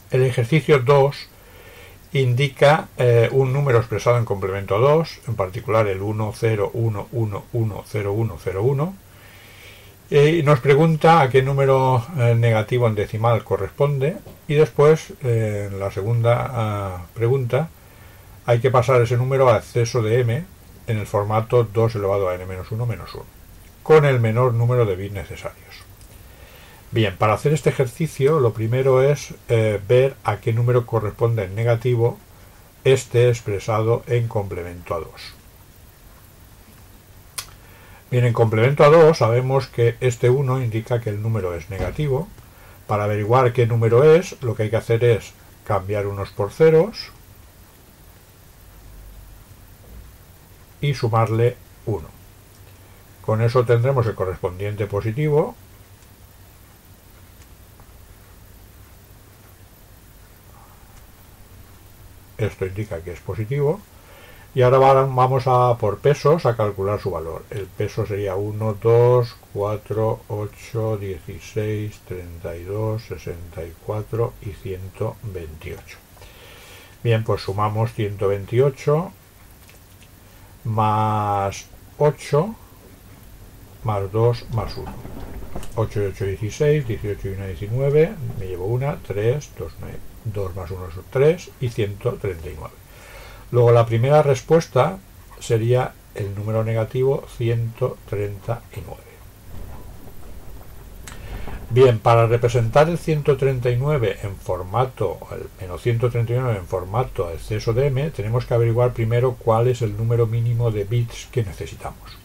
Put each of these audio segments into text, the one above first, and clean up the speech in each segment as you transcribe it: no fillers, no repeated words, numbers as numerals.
El ejercicio 2 indica un número expresado en complemento a 2, en particular el 1,0,1,1,0,1,0,1, y nos pregunta a qué número negativo en decimal corresponde, y después, en la segunda pregunta, hay que pasar ese número a exceso de m en el formato 2 elevado a n-1 menos 1, con el menor número de bits necesarios. Bien, para hacer este ejercicio lo primero es ver a qué número corresponde en negativo este expresado en complemento a 2. Bien, en complemento a 2 sabemos que este 1 indica que el número es negativo. Para averiguar qué número es, lo que hay que hacer es cambiar unos por ceros y sumarle 1. Con eso tendremos el correspondiente positivo. Esto indica que es positivo. Y ahora vamos a por pesos a calcular su valor. El peso sería 1, 2, 4, 8, 16, 32, 64 y 128. Bien, pues sumamos 128 más 8 más 2 más 1. 8 y 8, 16, 18 y 1, 19, me llevo 1, 3, 2 más 1 son 3 y 139. Luego la primera respuesta sería el número negativo 139. Bien, para representar el 139 en formato, el menos 139 en formato exceso de m, tenemos que averiguar primero cuál es el número mínimo de bits que necesitamos.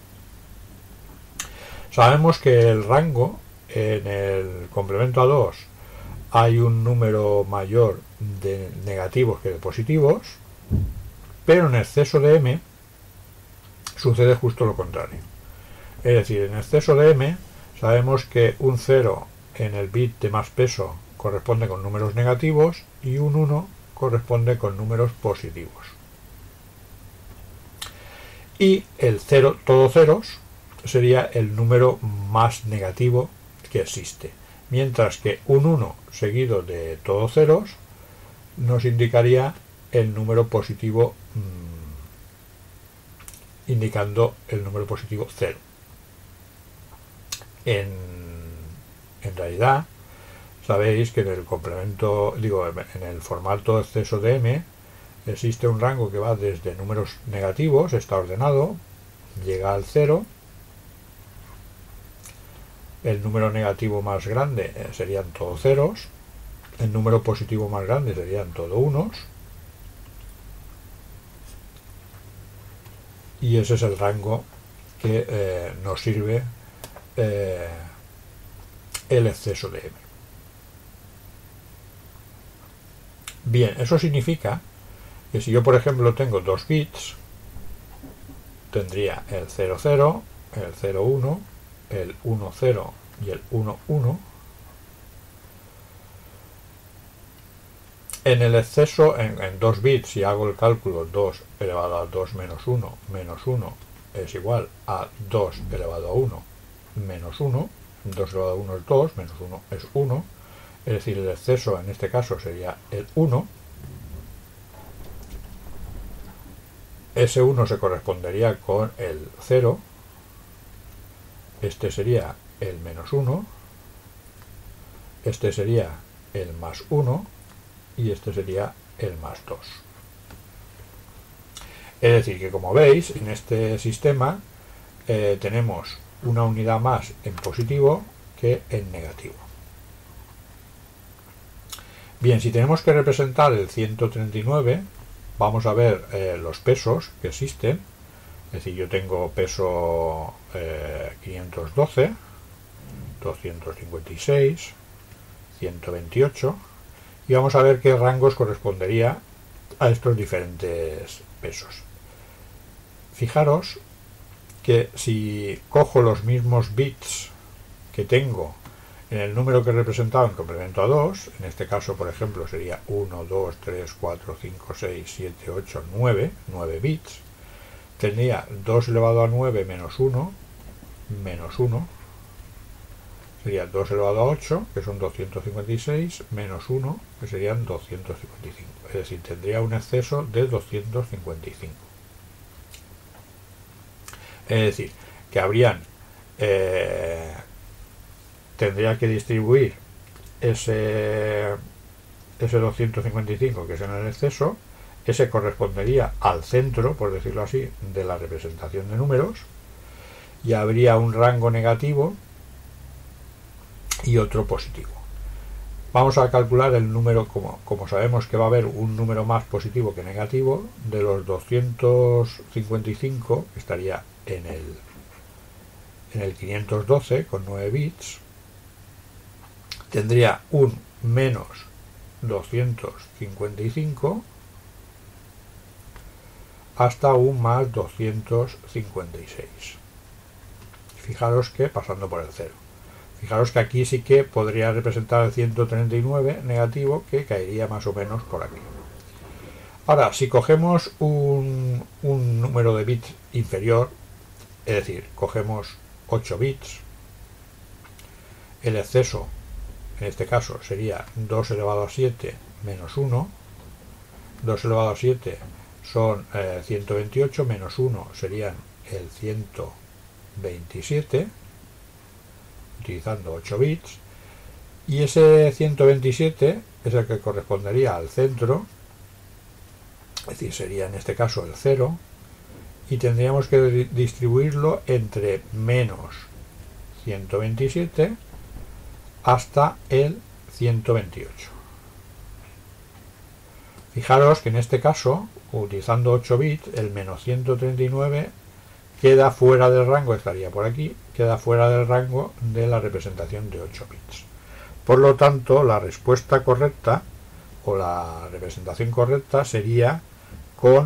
Sabemos que el rango en el complemento a 2 hay un número mayor de negativos que de positivos, pero en exceso de m sucede justo lo contrario. Es decir, en exceso de m sabemos que un 0 en el bit de más peso corresponde con números negativos y un 1 corresponde con números positivos. Y el 0, todo ceros, sería el número más negativo que existe, mientras que un 1 seguido de todos ceros nos indicaría el número positivo, indicando el número positivo 0. En realidad sabéis que en el complemento, en el formato exceso de m existe un rango que va desde números negativos, está ordenado, llega al 0. El número negativo más grande serían todos ceros, el número positivo más grande serían todos unos, y ese es el rango que nos sirve el exceso de m. Bien, eso significa que si yo, por ejemplo, tengo 2 bits, tendría el 00, el 01, el 10 y el 11. En el exceso, en 2 bits, si hago el cálculo, 2 elevado a 2 menos 1 es igual a 2 elevado a 1 menos 1. 2 elevado a 1 es 2, menos 1 es 1. Es decir, el exceso en este caso sería el 1. Ese 1 se correspondería con el 0. Este sería el menos 1. Este sería el más 1. Y este sería el más 2. Es decir, que como veis, en este sistema tenemos una unidad más en positivo que en negativo. Bien, si tenemos que representar el 139, vamos a ver los pesos que existen. Es decir, yo tengo peso 512, 256, 128, y vamos a ver qué rangos correspondería a estos diferentes pesos. Fijaros que si cojo los mismos bits que tengo en el número que he representado en complemento a 2, en este caso, por ejemplo, sería 1, 2, 3, 4, 5, 6, 7, 8, 9 bits, tendría 2 elevado a 9 menos 1, sería 2 elevado a 8, que son 256, menos 1, que serían 255. Es decir, tendría un exceso de 255. Es decir, que tendría que distribuir ese 255 que es en el exceso, ese correspondería al centro, por decirlo así, de la representación de números, y habría un rango negativo y otro positivo. Vamos a calcular el número, como sabemos que va a haber un número más positivo que negativo, de los 255, que estaría en el 512 con 9 bits, tendría un menos 255 hasta un más 256. Fijaros que pasando por el 0. Fijaros que aquí sí que podría representar el 139 negativo, que caería más o menos por aquí. Ahora, si cogemos un número de bits inferior, es decir, cogemos 8 bits, el exceso en este caso sería 2 elevado a 7 menos 1. 2 elevado a 7 son 128, menos 1 serían el 127, utilizando 8 bits, y ese 127 es el que correspondería al centro, es decir, sería en este caso el 0, y tendríamos que distribuirlo entre menos 127 hasta el 128. Fijaros que en este caso, utilizando 8 bits, el menos 139 queda fuera del rango, estaría por aquí, queda fuera del rango de la representación de 8 bits. Por lo tanto, la respuesta correcta o la representación correcta sería con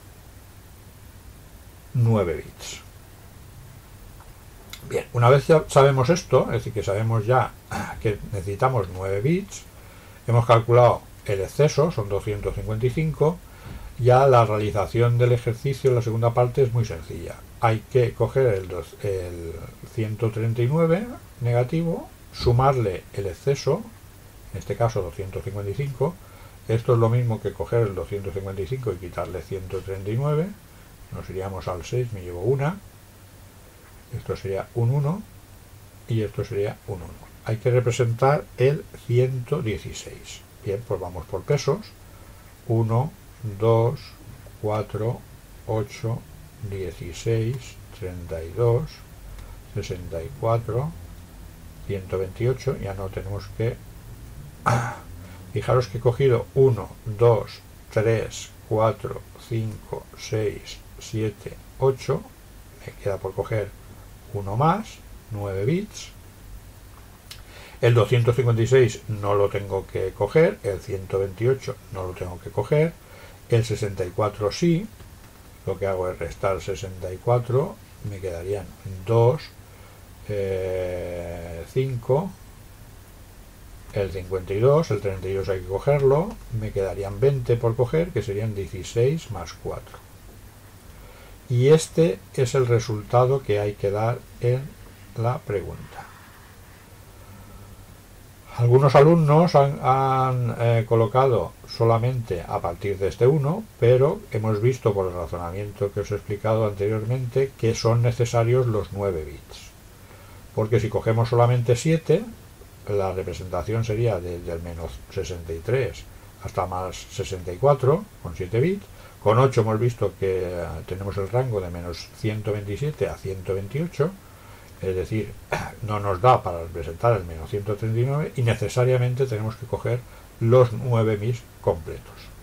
9 bits. Bien, una vez ya sabemos esto, es decir, que sabemos ya que necesitamos 9 bits, hemos calculado el exceso, son 255, ya la realización del ejercicio en la segunda parte es muy sencilla. Hay que coger el 139 negativo, sumarle el exceso, en este caso 255, esto es lo mismo que coger el 255 y quitarle 139, nos iríamos al 6, me llevo una, esto sería un 1 y esto sería un 1. Hay que representar el 116. Bien, pues vamos por pesos. 1, 2, 4, 8, 16, 32, 64, 128. Ya no tenemos que... Fijaros que he cogido 1, 2, 3, 4, 5, 6, 7, 8. Me queda por coger uno más, 9 bits. El 256 no lo tengo que coger, el 128 no lo tengo que coger, el 64 sí. Lo que hago es restar 64, me quedarían 2, 5, el 52, el 32 hay que cogerlo, me quedarían 20 por coger, que serían 16 más 4. Y este es el resultado que hay que dar en la pregunta. Algunos alumnos han colocado solamente a partir de este 1, pero hemos visto por el razonamiento que os he explicado anteriormente que son necesarios los 9 bits. Porque si cogemos solamente 7, la representación sería desde el menos 63 hasta más 64, con 7 bits. Con 8 hemos visto que tenemos el rango de menos 127 a 128, es decir, no nos da para representar el menos 139 y necesariamente tenemos que coger los 9 bits completos.